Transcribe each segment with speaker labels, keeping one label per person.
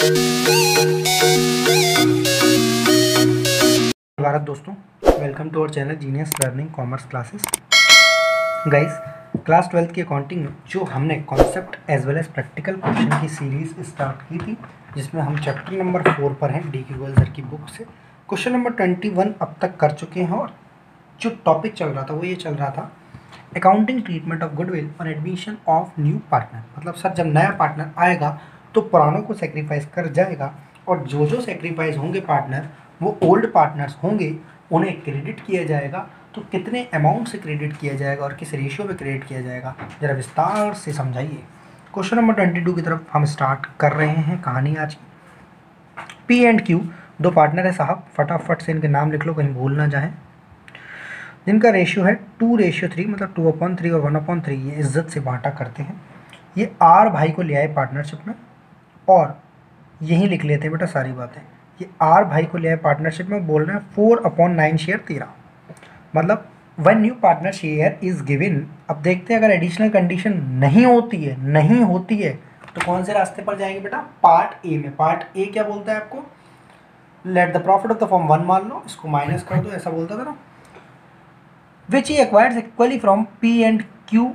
Speaker 1: भारत दोस्तों, welcome to our channel genius learning commerce classes. Guys, class 12th की accounting में जो हमने concept as well as practical question की सीरीज स्टार्ट की थी, जिसमें हम चैप्टर नंबर 4 पर हैं डी क्यू सर की बुक से। क्वेश्चन नंबर 21 अब तक कर चुके हैं और जो टॉपिक चल रहा था वो ये चल रहा था अकाउंटिंग ट्रीटमेंट ऑफ गुडविल और एडमिशन ऑफ न्यू पार्टनर। मतलब सर, जब नया पार्टनर आएगा तो पुरानों को सेक्रीफाइस कर जाएगा और जो जो सेक्रीफाइस होंगे पार्टनर, वो ओल्ड पार्टनर्स होंगे, उन्हें क्रेडिट किया जाएगा। तो कितने अमाउंट से क्रेडिट किया जाएगा और किस रेशियो में क्रेडिट किया जाएगा, जरा विस्तार से समझाइए। क्वेश्चन नंबर 22 की तरफ हम स्टार्ट कर रहे हैं कहानी आज की। पी एंड क्यू दो पार्टनर है साहब, फटाफट से इनके नाम लिख लो, कहीं भूल ना जाए। जिनका रेशियो है 2:3, मतलब 2/3 और 1/3, ये इज्जत से बांटा करते हैं। ये आर भाई को ले आए पार्टनरशिप में और यही लिख लेते हैं बेटा सारी बातें। ये आर भाई को ले आए पार्टनरशिप में, बोल रहे हैं 4/9 शेयर 13, मतलब one new partner share is given. अब देखते हैं अगर एडिशनल कंडीशन नहीं होती है तो कौन से रास्ते पर जाएंगे बेटा, पार्ट ए में। पार्ट ए क्या बोलता है आपको, let the profit of the firm 1 मान लो, इसको माइनस कर दो, ऐसा बोलता था ना। Which he acquires equally from P and Q,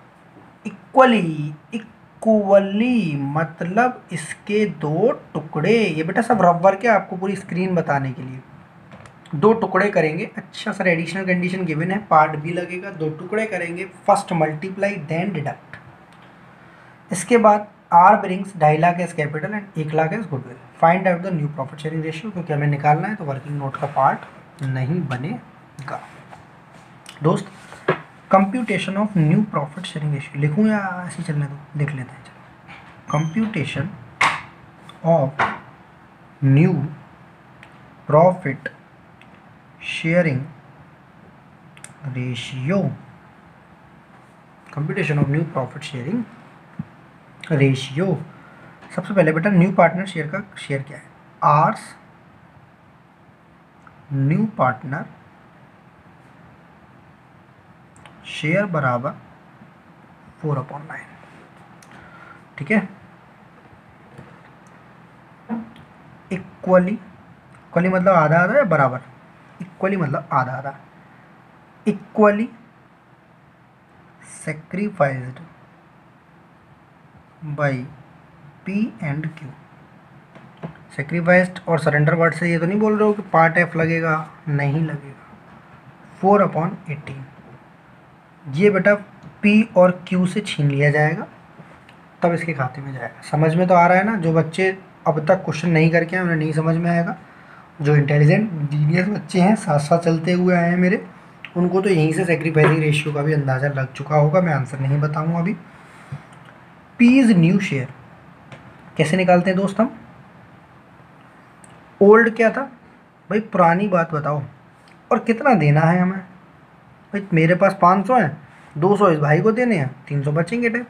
Speaker 1: equally मतलब इसके दो टुकड़े। ये बेटा सब रबर के आपको पूरी स्क्रीन बताने के लिए दो टुकड़े करेंगे। अच्छा सर, एडिशनल कंडीशन गिवन है, पार्ट बी लगेगा, दो टुकड़े करेंगे, फर्स्ट मल्टीप्लाई देन डिडक्ट। इसके बाद R brings 2.5 lakh as capital and 1 lakh as goodwill. Find out the new profit sharing ratio, क्योंकि हमें निकालना है तो वर्किंग नोट का पार्ट नहीं बनेगा। दोस्त, computation of new profit sharing ratio लिखूं या ऐसे चलने दो, देख लेते हैं। Computation of new profit sharing ratio, computation of new profit sharing ratio. सबसे पहले बेटा न्यू पार्टनर शेयर का शेयर क्या है, आर्स न्यू पार्टनर शेयर बराबर 4/9, ठीक है। इक्वली मतलब आधा आधा या बराबर, इक्वली मतलब आधा आधा, equally sacrificed by P and Q. Sacrificed और सरेंडर वर्ड से ये तो नहीं बोल रहे हो कि पार्ट एफ लगेगा, नहीं लगेगा। 4/18 ये बेटा पी और क्यू से छीन लिया जाएगा, तब इसके खाते में जाएगा। समझ में तो आ रहा है ना। जो बच्चे अब तक क्वेश्चन नहीं करके हैं उन्हें नहीं समझ में आएगा। जो इंटेलिजेंट जीनियस बच्चे हैं, साथ साथ चलते हुए आए हैं मेरे, उनको तो यहीं से सेक्रीफाइसिंग रेशियो का भी अंदाज़ा लग चुका होगा। मैं आंसर नहीं बताऊंगा अभी। पी इज न्यू शेयर कैसे निकालते हैं दोस्त हम, ओल्ड क्या था भाई, पुरानी बात बताओ और कितना देना है हमें। भाई मेरे पास 500 है, 200 इस भाई को देने हैं, 300 बचेंगे टे।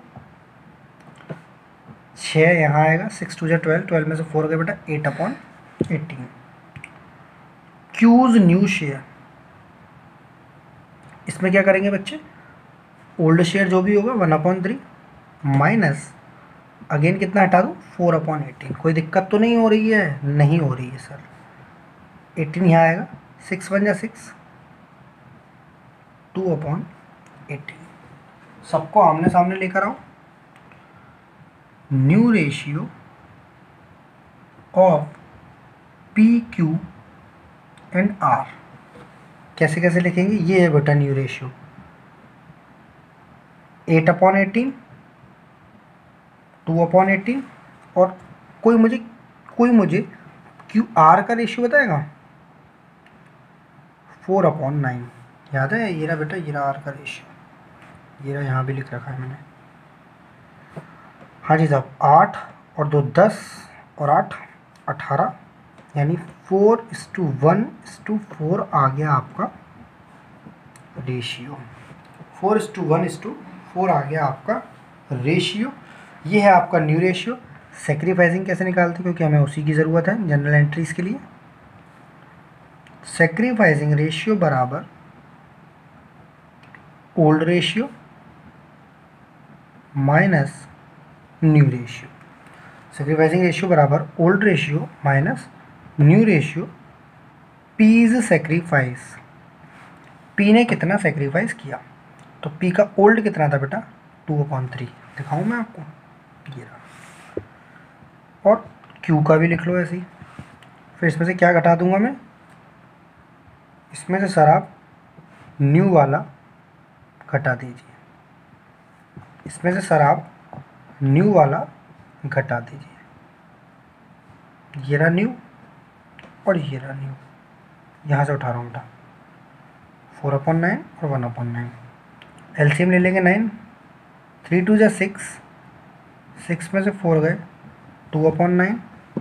Speaker 1: 6 यहाँ आएगा, 6 2 12, 12 में से 4 गए बेटा 8/18। क्यूज न्यू शेयर, इसमें क्या करेंगे बच्चे, ओल्ड शेयर जो भी होगा 1/3 माइनस अगेन कितना हटा दूँ, 4/18। कोई दिक्कत तो नहीं हो रही है, नहीं हो रही है सर। 18 यहाँ आएगा, 6 1 जा 6, 2/18। सबको आमने सामने लेकर आओ। New ratio of P Q and R कैसे कैसे लिखेंगे, ये है बेटा न्यू रेशियो 8/18, 2/18 और कोई मुझे क्यू आर का रेशियो बताएगा, 4/9। याद है, ये रहा बेटा, ये रहा आर का रेशियो, ये रहा, यहाँ भी लिख रखा है मैंने। हाँ जी साहब, 8 और 2 10 और 8 18, यानी 4:1:4 आ गया आपका रेशियो। 4:1:4 आ गया आपका रेशियो। ये है आपका न्यू रेशियो। सेक्रीफाइसिंग कैसे निकालते हैं, क्योंकि हमें उसी की ज़रूरत है जनरल एंट्रीज के लिए। सेक्रीफाइसिंग रेशियो बराबर old ratio minus new ratio. Sacrificing ratio बराबर old ratio minus new ratio, P is sacrifice. P ने कितना सेक्रीफाइस किया, तो पी का ओल्ड कितना था बेटा 2/3। दिखाऊँ मैं आपको, ये रहा। और क्यू का भी लिख लो ऐसे ही। फिर इसमें से क्या घटा दूंगा मैं, इसमें से सर आप न्यू वाला घटा दीजिए, इसमें से सर आप न्यू वाला घटा दीजिए। ये रहा न्यू और ये रहा न्यू, यहाँ से उठा रहा हूँ बेटा 4/9 और 1/9। एलसीएम ले लेंगे 9, 3 2 जा 6, 6 में से 4 गए 2/9,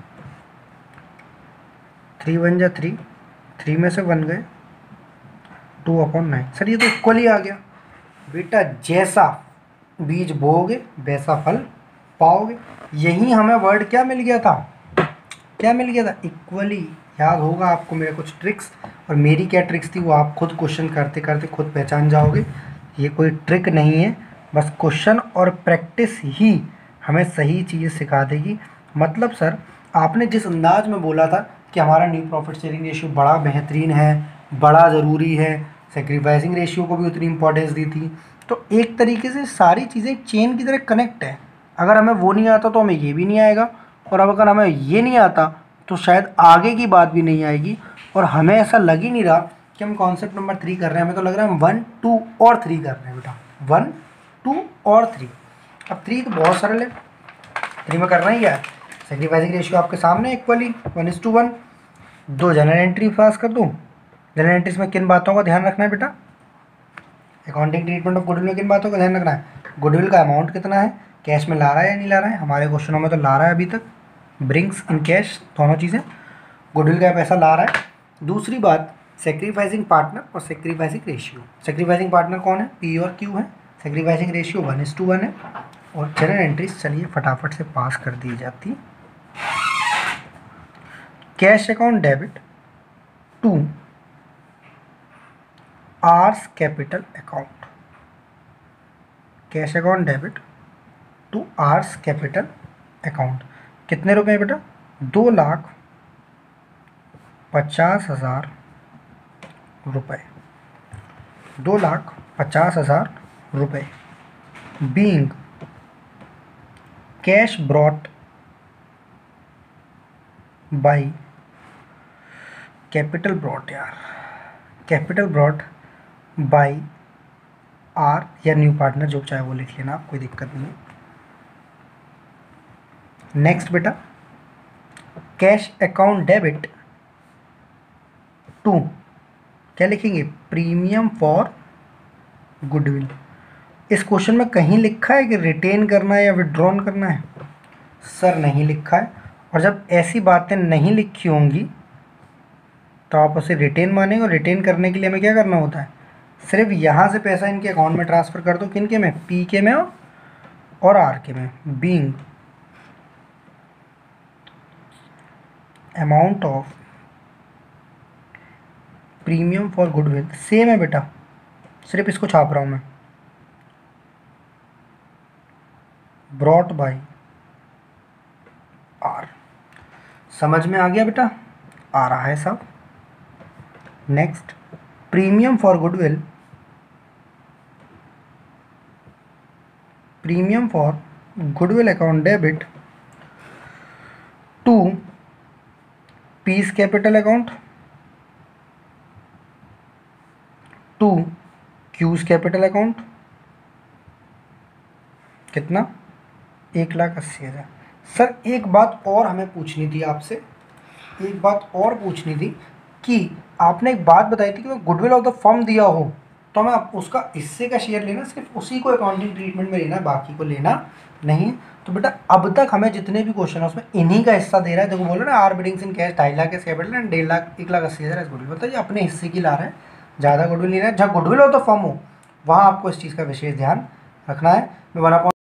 Speaker 1: 3 1 जा 3, 3 में से 1 गए 2/9। सर ये तो इक्वल ही आ गया बेटा, जैसा बीज बोओगे वैसा फल पाओगे। यही हमें वर्ड क्या मिल गया था, क्या मिल गया था, इक्वली। याद होगा आपको मेरे कुछ ट्रिक्स, और मेरी क्या ट्रिक्स थी वो आप खुद क्वेश्चन करते करते खुद पहचान जाओगे। ये कोई ट्रिक नहीं है, बस क्वेश्चन और प्रैक्टिस ही हमें सही चीज़ सिखा देगी। मतलब सर आपने जिस अंदाज में बोला था कि हमारा न्यू प्रॉफिट शेयरिंग रेशियो बड़ा बेहतरीन है, बड़ा ज़रूरी है, सेक्रीफाइसिंग रेशियो को भी उतनी इंपॉर्टेंस दी थी, तो एक तरीके से सारी चीज़ें चेन की तरह कनेक्ट है। अगर हमें वो नहीं आता तो हमें ये भी नहीं आएगा, और अब अगर हमें ये नहीं आता तो शायद आगे की बात भी नहीं आएगी। और हमें ऐसा लग ही नहीं रहा कि हम कॉन्सेप्ट नंबर 3 कर रहे हैं, हमें तो लग रहा है हम 1 2 और 3 कर रहे हैं बेटा, 1 2 और 3। अब 3 तो बहुत सरल है, 3 में करना ही क्या है, सेक्रीफाइसिंग रेशियो आपके सामने इक्वली 1:1। 2 जनरल एंट्री पास कर दूँ। जनरल एंट्रीज में किन बातों का ध्यान रखना है बेटा, अकाउंटिंग ट्रीटमेंट ऑफ गुडविल में किन बातों का ध्यान रखना है, गुडविल का अमाउंट कितना है, कैश में ला रहा है या नहीं ला रहा है, हमारे क्वेश्चनों में तो ला रहा है अभी तक, ब्रिंग्स इन कैश दोनों चीज़ें, गुडविल का पैसा ला रहा है। दूसरी बात सेक्रीफाइसिंग पार्टनर और सेक्रीफाइसिंग रेशियो। सेक्रीफाइसिंग पार्टनर कौन है, पी और क्यू है, सेक्रीफाइसिंग रेशियो 1:1 है। और जनरल एंट्रीज चलिए फटाफट से पास कर दी जाती। Cash account debit to R's capital account, cash account debit to R's capital account कितने रुपए बेटा, 2,50,000 रुपये, 2,50,000 रुपये। Being cash brought by capital brought, यार कैपिटल ब्रॉट बाई आर या न्यू पार्टनर, जो चाहे वो लिख लेना, कोई दिक्कत नहीं है। नेक्स्ट बेटा कैश अकाउंट डेबिट टू, क्या लिखेंगे, प्रीमियम फॉर गुडविल। इस क्वेश्चन में कहीं लिखा है कि रिटेन करना है या विड्रॉन करना है, सर नहीं लिखा है। और जब ऐसी बातें नहीं लिखी होंगी तो आप उसे रिटेन मानेंगे, और रिटेन करने के लिए हमें क्या करना होता है, सिर्फ यहाँ से पैसा इनके अकाउंट में ट्रांसफ़र कर दो, किन के में, पी के में और आर के में। Being amount of premium for goodwill same है बेटा, सिर्फ इसको छाप रहा हूँ मैं, ब्रॉट बाय आर। समझ में आ गया बेटा, आ रहा है सब। Next premium for goodwill, premium for goodwill account debit to P's capital account to Q's capital account, कितना, 1,80,000। सर एक बात और हमें पूछनी थी आपसे, एक बात और पूछनी थी कि आपने एक बात बताई थी कि गुडविल ऑफ द फर्म दिया हो तो हमें उसका हिस्से का शेयर लेना, सिर्फ उसी को अकाउंटिंग ट्रीटमेंट में लेना, बाकी को लेना नहीं। तो बेटा अब तक हमें जितने भी क्वेश्चन है उसमें इन्हीं का हिस्सा दे रहा है। देखो बोलो ना, R brings in cash 2.5 lakh capital and 1.5 lakh 1,80,000 goodwill, बताइए अपने हिस्से की ला रहे हैं, ज़्यादा गुडविल नहीं रहा है। जहाँ गुडविल ऑफ द फर्म हो वहाँ आपको इस चीज़ का विशेष ध्यान रखना है। मैं 1